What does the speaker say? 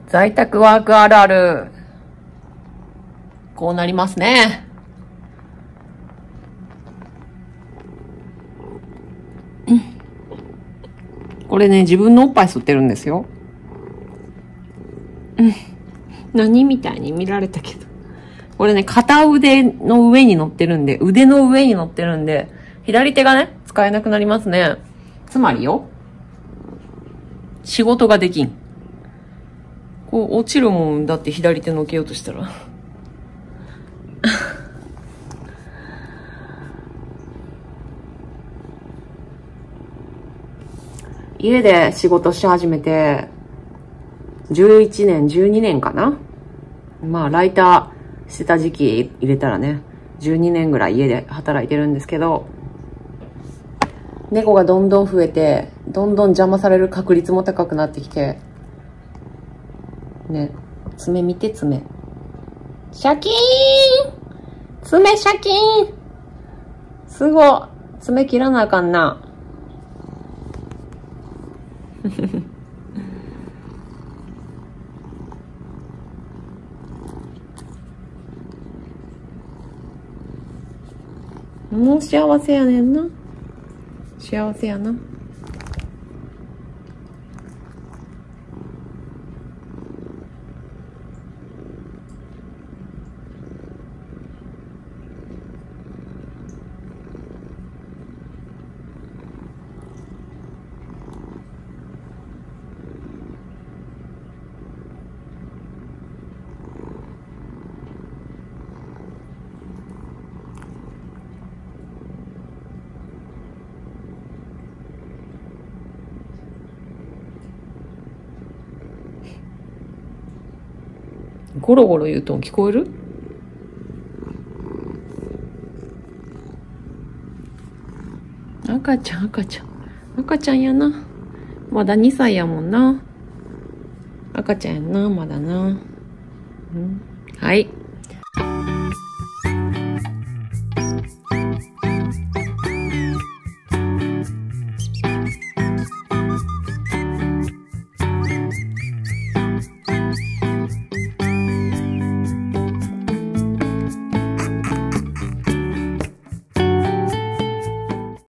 在宅ワークあるある。こうなりますね。これね、自分のおっぱい吸ってるんですよ。何みたいに見られたけど。これね、片腕の上に乗ってるんで、腕の上に乗ってるんで、左手がね、使えなくなりますね。つまりよ、仕事ができん。こう、落ちるもんだって左手乗っけようとしたら。家で仕事し始めて、11年、12年かな。まあ、ライターしてた時期入れたらね、12年ぐらい家で働いてるんですけど、猫がどんどん増えて、どんどん邪魔される確率も高くなってきて、ね、爪見て爪。シャキーン爪シャキーンすごい爪切らなあかんな。もう幸せやねんな。幸せやな。ゴロゴロ言うとん聞こえる？赤ちゃん赤ちゃん赤ちゃんやな。まだ2歳やもんな。赤ちゃんやんなまだな。はい。